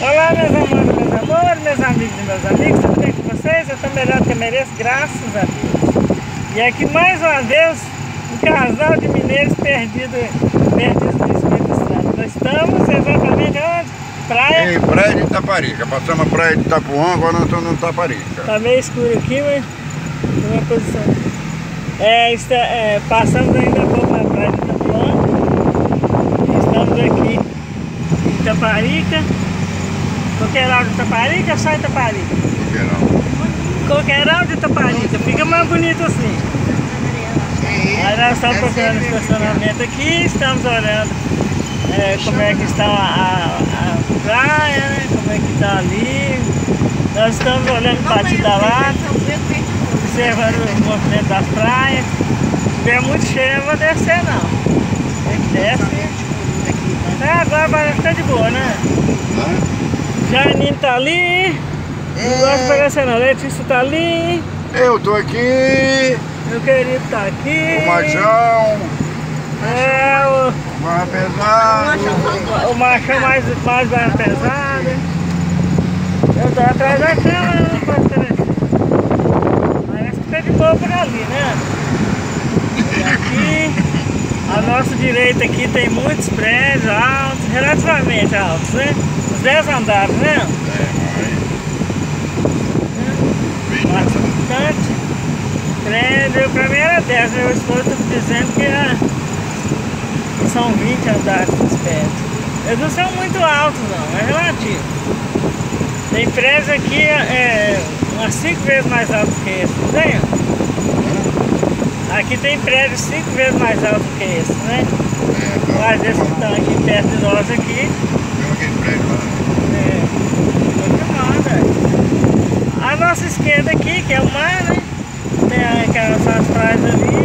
Olá, meus amores, meus amigos e meus amigos, tudo bem com vocês? Eu estou melhor do que eu mereço, graças a Deus. E aqui mais uma vez, um casal de mineiros perdidos no Espírito Santo. Nós estamos exatamente onde? Praia? Em Praia de Itaparica. Passamos a Praia de Itapuã, agora nós estamos no Itaparica. Está meio escuro aqui, mas tem uma posição. Passamos ainda pouco na Praia de Itapuã. Estamos aqui em Itaparica. Coqueiral de Itaparica ou só Itaparica? Coqueiral de Itaparica, fica mais bonito assim. Aí nós estamos procurando estacionamento aqui, estamos olhando como é que está a praia, né? Como é que está ali. Nós estamos olhando para Batida da Lata, observando o movimento das praias. Se tiver muito cheio, eu não vou descer não. Tem que descer. Agora parece que tá de boa, né? Janinho tá ali. Não gosto de aparecer não. Letícia tá ali. Eu tô aqui. Meu querido tá aqui. O Machão. O mais pesado. O Machão mais pesado. Eu tô atrás da câmera, não posso aparecer. Parece que tá de boa por ali, né? E aqui, à nossa direita aqui tem muitos prédios altos, relativamente altos, né? Uns 10 andares, né? Bastante prédio, pra mim era 10, meu esposo tá dizendo que são 20 andares os prédios. Eles não são muito altos não, é relativo. Tem prédios aqui umas 5 vezes mais altos que esse, não tem? Aqui tem prédios 5 vezes mais altos que esse, né? Mas esses que estão aqui perto de nós aqui. A nossa esquerda aqui, que é o mar, né? Tem aquelas praias ali.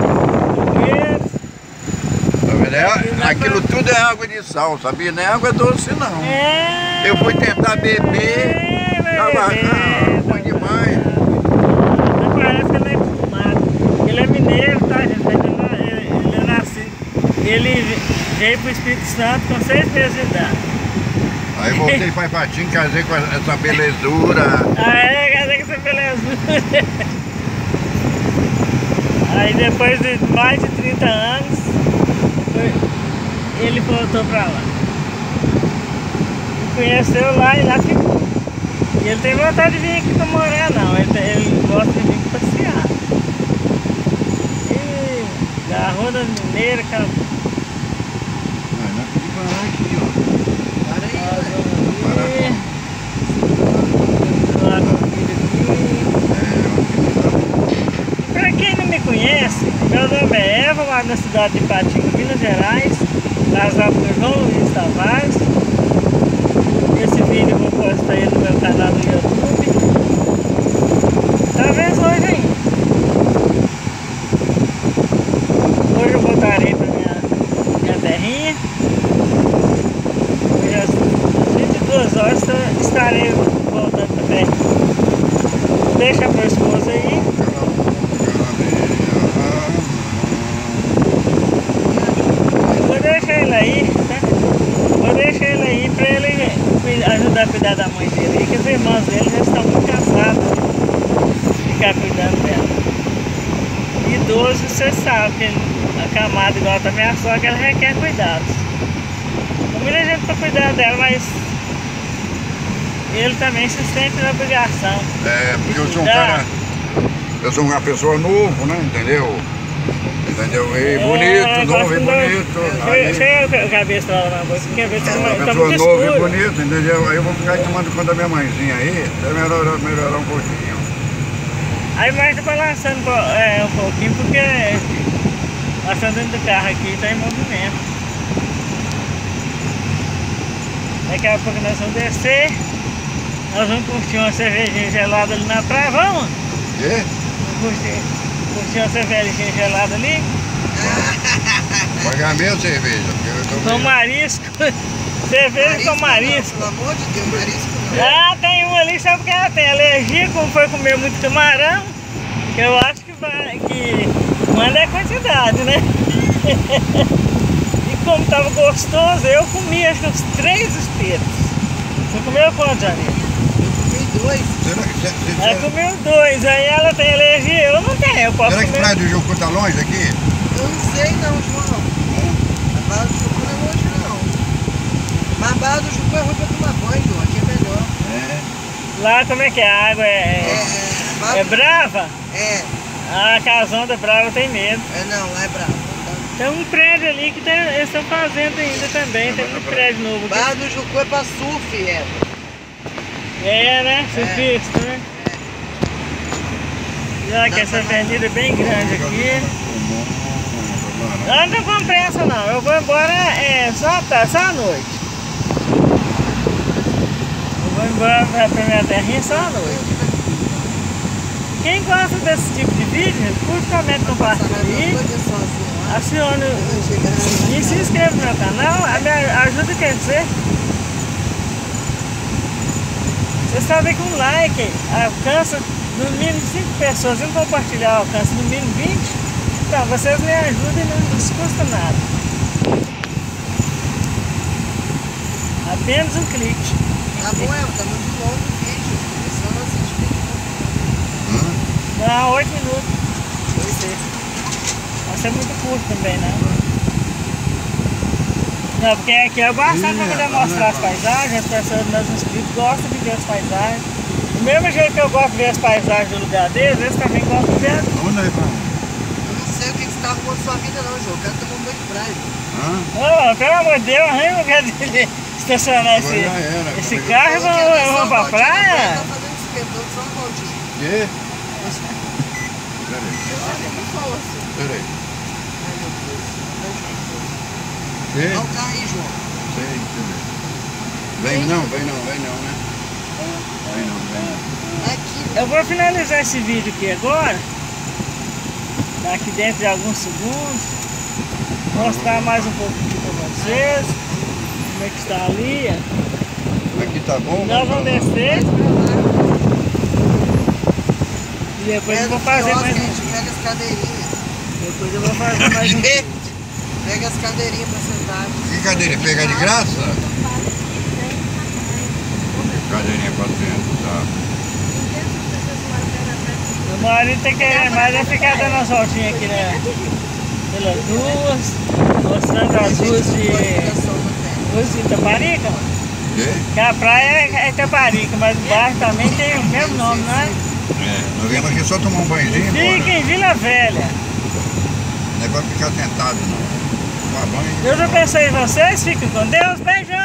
Tá vendo? Aquilo tudo é água de sal, sabia? Não é água doce não. Eu fui tentar beber, tava ruim demais. Parece que ele é acostumado. Ele é mineiro, tá, gente? Ele é nascido. Ele veio pro Espírito Santo com 6 meses de idade. Aí voltei para Ipatinga, casei com essa belezura. Casei com essa belezura. Aí depois de mais de 30 anos, ele voltou pra lá. Me conheceu lá e lá ficou. E ele tem vontade de vir aqui pra morar não, ele gosta de vir passear. E da Rua das Mineiras, cara. Não pedi parar aqui, ó. Para quem não me conhece, meu nome é Eva, moro na cidade de Ipatinga, Minas Gerais, casado com João Luiz Tavares. Esse vídeo eu vou postar aí no meu canal do YouTube. Talvez hoje ainda. Hoje eu voltarei para minha terrinha. Hoje às 22 horas estarei voltando também. Deixa para a esposa aí. Vou deixar ele aí, tá? Vou deixar ele aí para ele ajudar a cuidar da mãe dele aí, que os irmãos dele já estão muito cansados de ficar cuidando dela. Idoso, você sabe que acamado igual também a sogra, ela requer cuidados. Tem muita gente para cuidar dela, mas ele também se sente na obrigação. Porque eu sou um cara, eu sou uma pessoa novo, né? Entendeu? E bonito, novo e bonito. Chega a cabeça lá na boca, quer ver se uma pessoa nova e bonita, entendeu? Aí eu vou ficar tomando conta da minha mãezinha aí, até melhorar um pouquinho. Aí mais balançando um pouquinho, porque nós estamos dentro do carro aqui, está em movimento. Daqui a pouco nós vamos descer. Nós vamos curtir uma cervejinha gelada ali na praia, vamos? Quê? Vamos curtir uma cervejinha gelada ali. Pagar meia cerveja. Com marisco. Cerveja com marisco. Pelo amor de Deus, marisco não. Tem uma ali, sabe que ela tem alergia, como foi comer muito camarão. Que eu acho que manda é quantidade, né? E como tava gostoso, eu comi acho que uns 3 espetos. Você comeu quantos, Janine? Eu comi 2. Ela comeu 2, aí ela tem alergia, eu não tenho, eu posso será que comer. Praia do Jucu tá longe daqui? Eu não sei não, João. A Barra do Jucu não é longe não. Mas a Barra do Jucu é ruim pra tomar banho, João. Aqui é melhor. Lá como é que é? A água é brava? É. A casonda brava tem medo. Não, lá é brava. Tem um prédio ali que eles estão fazendo ainda também, tem um prédio novo aqui. Barra do Jucu é pra surf, Né? Surfista, né? Já que essa avenida é bem grande aqui. Eu não tô com pressa não, eu vou embora só à noite. Eu vou embora pra minha terrinha só à noite. Quem gosta desse tipo de vídeo, curte, comenta, compartilhe, acione e se inscreva no meu canal, ajuda a crescer. Vocês sabem que um like alcança no mínimo 5 pessoas e um compartilhar alcança no mínimo 20. Então vocês me ajudam e não nos custa nada. Apenas um clique. Tá bom, tá muito longo o vídeo. Começando a assistir. Dá 8 minutos. Vai ser muito curto também, né? Não, porque aqui é bastante pra poder mostrar as paisagens, as pessoas, meus inscritos gostam de ver as paisagens. Do mesmo jeito que eu gosto de ver as paisagens do lugar deles, eles também gostam de ver. Onde é, irmão? Eu não sei o que você tá arrumando sua vida não, João. Eu quero tomar um banho de praia. Oh, pelo amor de Deus, eu não quero estacionar esse carro e vamos pra praia? Tá fazendo esquentando só uma voltinha. Quê? Peraí. Ai, meu Deus. Quê? Olha o carro aí, João. Sei, vem não, né? Vem não. Aqui. Eu vou finalizar esse vídeo aqui agora, aqui dentro de alguns segundos, mostrar mais um pouco aqui pra vocês, como é que está ali. Aqui tá bom? Nós vamos descer e depois eu vou fazer mais um. Pega as cadeirinhas. Depois eu vou fazer mais um. Pega as cadeirinhas pra sentar. Que cadeira? Pegar de graça? Cadeirinha pra dentro, tá. O marido tá querendo mais é ficar dando as voltinhas aqui, né? Pelas ruas, mostrando as ruas de Itaparica. Que a praia é Itaparica, mas o bairro também tem o mesmo nome, não é? Nós viemos aqui só tomar um banhozinho. Fica em Vila Velha. Não é pra ficar sentado, não. Tomar banho. Deus abençoe vocês, fiquem com Deus, beijão!